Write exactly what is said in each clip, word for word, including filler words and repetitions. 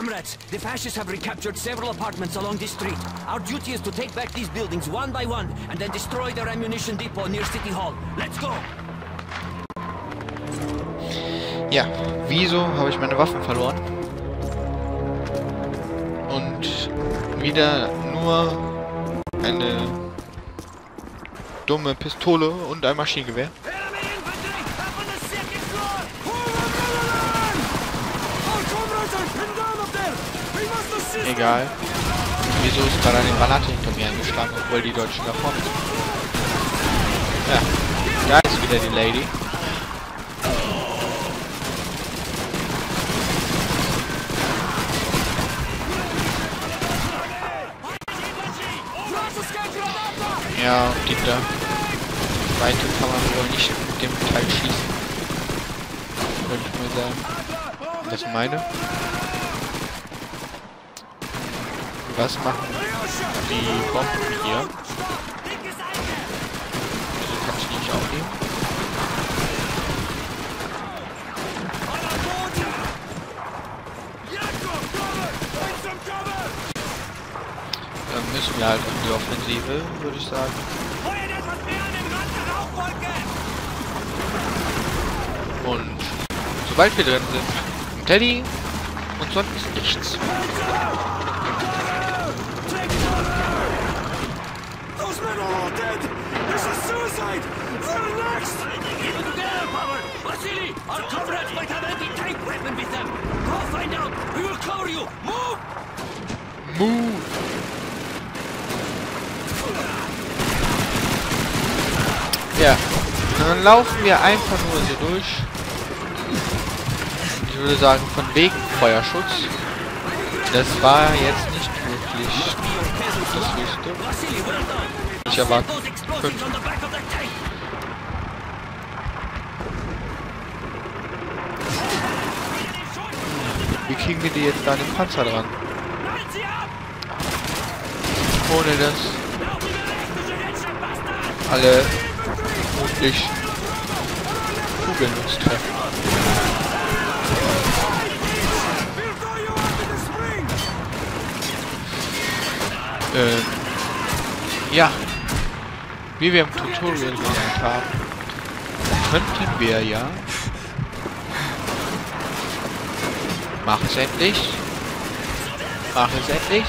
Comrades, the fascists have recaptured several apartments along this street. Our duty is to take back these buildings one by one and then destroy their ammunition depot near City Hall. Let's go! Ja, wieso habe ich meine Waffen verloren? Und wieder nur eine dumme Pistole und ein Maschinengewehr. Egal. Wieso ist gerade eine Granate hinter mir eingeschlagen, obwohl die Deutschen da vorne sind? Ja, da ist wieder die Lady. Ja, die da. Weiter kann man wohl nicht mit dem Teil schießen. Wollte ich mal sagen. Das ist meine. Was machen die Bomben hier? Wieso kann ich die nicht aufnehmen? Dann müssen wir halt in die Offensive, würde ich sagen. Und sobald wir drin sind, Teddy und sonst nichts. Our comrades might have anti-tank weapon with them. Go find out. We will cover you. Move! Move! Ja, dann laufen wir einfach nur hier durch. Ich würde sagen, von wegen Feuerschutz. Das war jetzt nicht wirklich das Höchste. Ich erwarte fünf. Wie kriegen wir die jetzt da an den Panzer dran? Ohne dass alle möglich Kugeln uns treffen. Ähm, ja. Wie wir im Tutorial gelernt haben, könnten wir ja... Mach es endlich. Mach es endlich.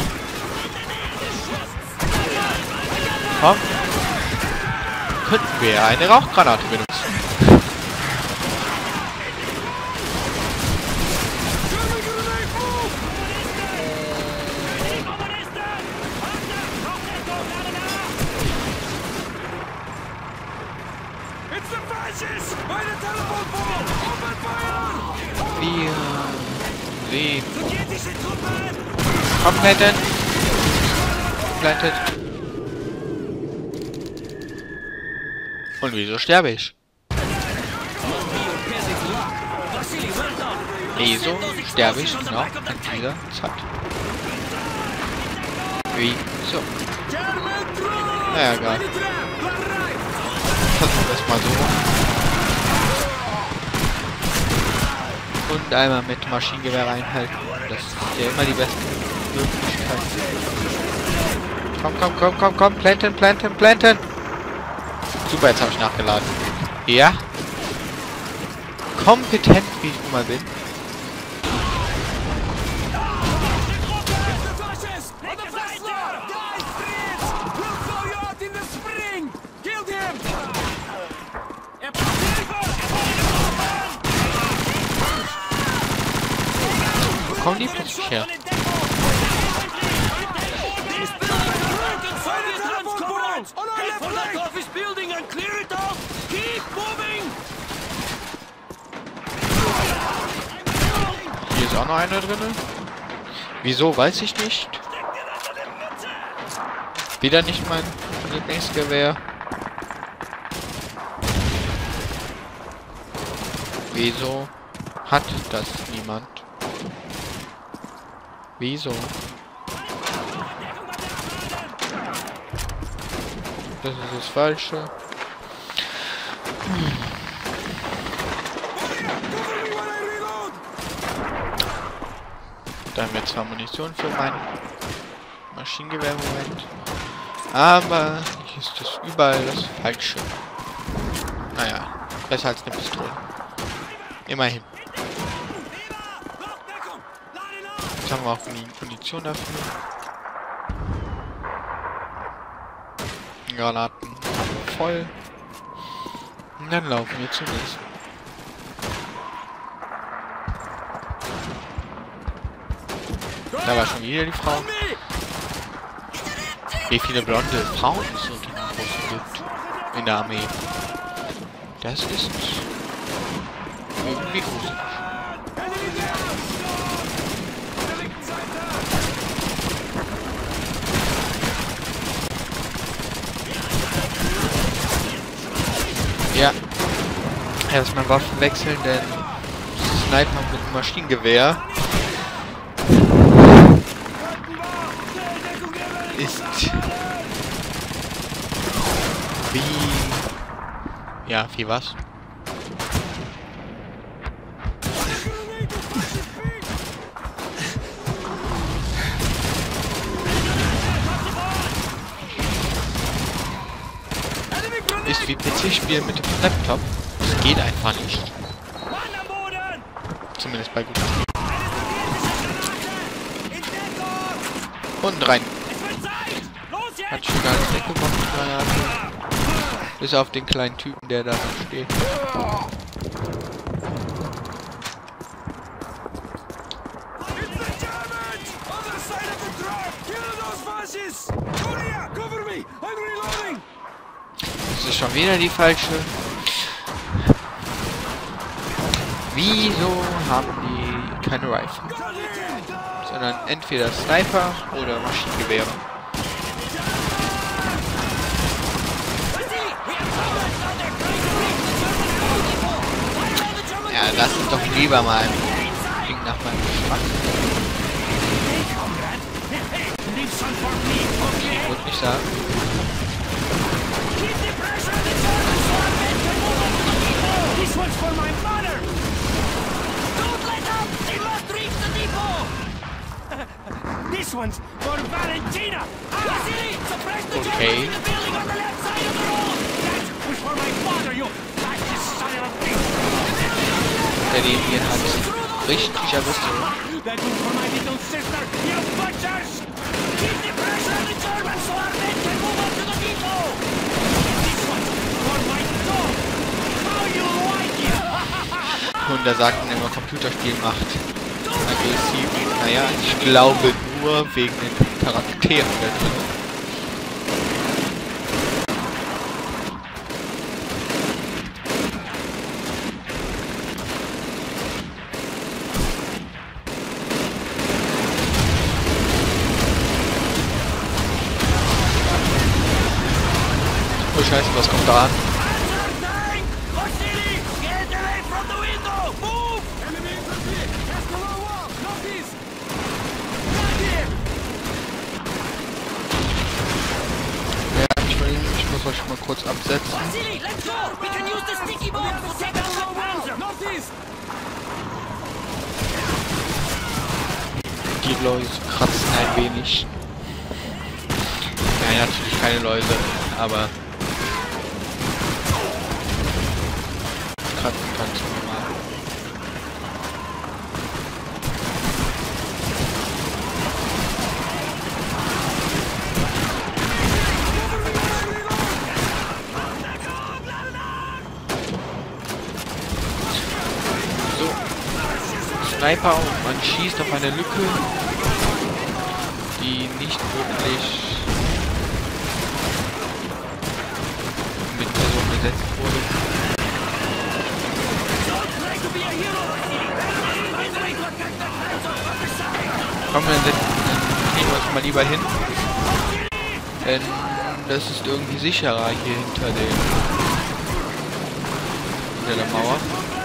Komm. Könnten wir eine Rauchgranate benutzen. Wir sehen. Komplettet. Komplettet. Und wieso sterbe ich? Wieso sterbe ich noch in dieser Zeit? Wieso? Naja, egal. Versuchen wir es mal so. Und einmal mit Maschinengewehr reinhalten. Das ist ja immer die beste Möglichkeit. Komm, komm, komm, komm, komm. Planten, planten, planten. Super, jetzt habe ich nachgeladen. Ja. Kompetent, wie ich nun mal bin. Wo kommen die plötzlich her? Hier ist auch noch einer drin. Wieso, weiß ich nicht. Wieder nicht mein Lieblingsgewehr. Wieso hat das niemand? Wieso? Das ist das Falsche. Hm. Da haben wir zwar Munition für mein Maschinengewehr-Moment, aber hier ist das überall das Falsche. Naja, besser als eine Pistole. Immerhin. Jetzt haben wir auch Munition dafür. Granaten voll. Und dann laufen wir zum nächsten. Da war schon wieder die Frau. Wie viele blonde Frauen es unter den Großen gibt in der Armee. Das ist irgendwie gruselig. Ja. Erstmal Waffen wechseln, denn Sniper mit einem Maschinengewehr ist wie... Ja, wie was? Ist wie P C-Spielen mit dem Laptop. Das geht einfach nicht. Zumindest bei guten Spielen. Und rein. Hat schon gar nicht weggemacht, die Granate. Bis auf den kleinen Typen, der da noch steht. Das ist schon wieder die falsche. Wieso haben die keine Rifle? Sondern entweder Sniper oder Maschinengewehre. Ja, lass uns doch lieber mal klingt nach meinem Geschmack. Ich würde nicht sagen. This one's for Valentina! Vasily, suppress the Okay. Germans in the building on the left side of the road! That was for my father, you fascist son of a bitch! Der den hier hat richtig erwischt. That was for my little sister, you butchers! Keep the pressure on the Germans so our men can move up to the depot! This one's for my dog! How you like it? Und da sagt man immer, Computerspiel macht aggressiv. Naja, ich glaube nur wegen den Charakteren da drin. Oh Scheiße, was kommt da an? Ich muss euch mal kurz absetzen. Vasily, let's go! We can use the sticky bomb to take out the Panzer! Die Läuse kratzen ein wenig. Nein, natürlich keine Läuse, aber kratzen kannst du normal. Sniper und man schießt auf eine Lücke, die nicht wirklich mit Personen besetzt wurde. Komm, dann setzen wir uns mal lieber hin, denn das ist irgendwie sicherer hier hinter den hinter der Mauer.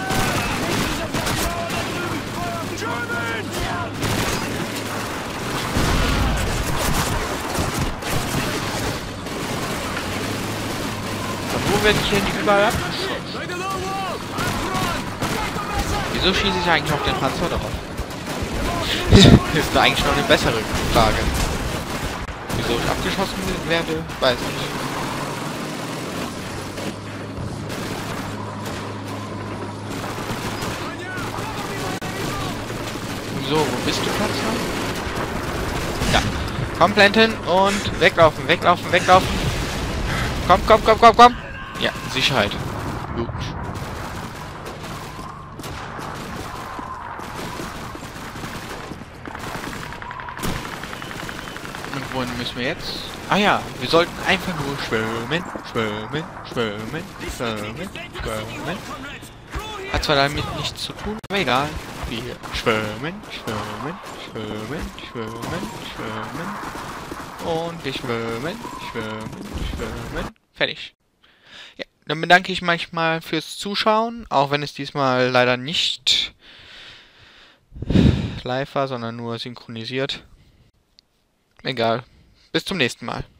Wo werde ich hier nicht überall abgeschossen? Wieso schieße ich eigentlich auf den Panzer drauf? ist da eigentlich noch eine bessere Frage. Wieso ich abgeschossen werde, weiß ich nicht. So, wo bist du, Platz? Ja. Komm, Planten und weglaufen, weglaufen, weglaufen. Komm, komm, komm, komm, komm. Ja, Sicherheit. Gut. Und wohin müssen wir jetzt? Ah ja, wir sollten einfach nur schwimmen, schwimmen, schwimmen, schwimmen, schwimmen. Hat zwar damit nichts zu tun, aber egal. Wir schwimmen, schwimmen, schwimmen, schwimmen, schwimmen. Und wir schwimmen, schwimmen, schwimmen. Fertig. Ja, dann bedanke ich mich mal fürs Zuschauen, auch wenn es diesmal leider nicht live war, sondern nur synchronisiert. Egal. Bis zum nächsten Mal.